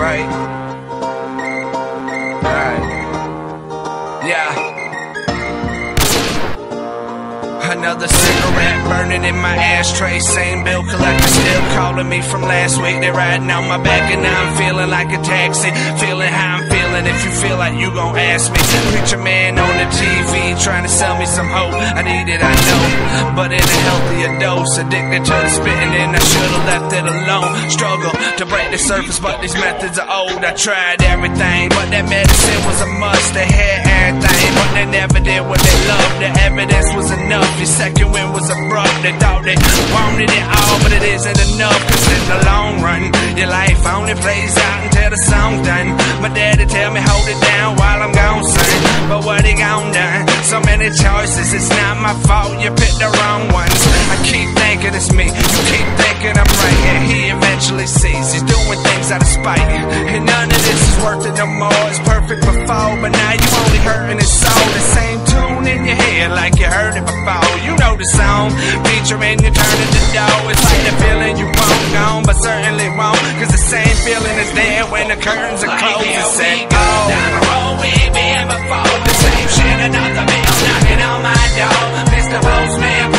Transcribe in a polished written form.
right? Alright. Yeah. Another cigarette burning in my ashtray. Same bill collector still calling me from last week. They riding on my back and now I'm feeling like a taxi. Feeling how I'm feeling. If you feel like you gon' ask me. Picture man on the TV trying to sell me some hope. I need it, I know, but in a healthier dose. Addicted to the spitting and I should've left it alone. Struggle to break the surface, but these methods are old. I tried everything, but that medicine was a must. They had everything, but they never did what they loved. The evidence was enough. Your second win was abrupt. They thought they wanted it all, but it isn't enough. Cause in the long run, your life only plays out until the song's done. My daddy tell me hold it down while I'm gone, son. But what he gon' done? So many choices, it's not my fault. You picked the wrong ones. I keep thinking it's me, you keep thinking I'm right. And he eventually sees he's doing things out of spite. And none of this is worth it no more. It's perfect before, but now you only hurting his soul. The same tune in your head like you heard it before. You know the song, featuring you turning the door. It's like the feeling you won't gone, but certainly won't. Cause the same feeling is there when the curtains are closed. It's said, down the road we ain't been before. The same shit, another bill knocking on my door. Mr. Postman,